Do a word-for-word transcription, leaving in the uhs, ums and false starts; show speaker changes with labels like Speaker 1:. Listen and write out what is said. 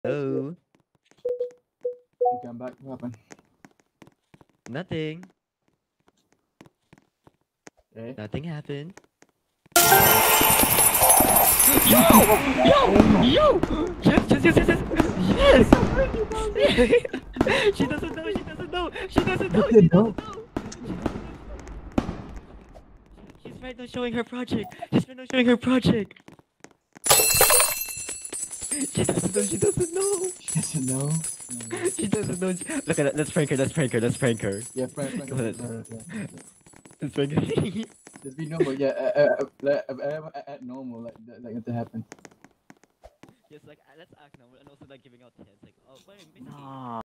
Speaker 1: Oh,
Speaker 2: Okay, I'm back. What happened?
Speaker 1: nothing.
Speaker 2: Okay.
Speaker 1: Nothing happened.
Speaker 2: Yo!
Speaker 1: Yo! Yes, yes, yes, yes, yes! Yes! She doesn't know, she doesn't know, she doesn't know, she doesn't know! She's right now showing her project. She's right now showing her project. She doesn't know, she doesn't know.
Speaker 2: She doesn't know.
Speaker 1: She doesn't know. Look at that. Let's prank her. Let's prank her. Let's prank her.
Speaker 2: Yeah, Frank, Frank,
Speaker 1: Come on,
Speaker 2: Frank,
Speaker 1: let's,
Speaker 2: yeah, yeah, yeah.
Speaker 1: let's prank her.
Speaker 2: Just be normal. Yeah, uh, uh, uh, like, uh, uh, uh, act normal, like that, like that happen.
Speaker 1: Yes, like uh, let's act now and also like giving out hints. Like, oh, wait, basically.
Speaker 3: No.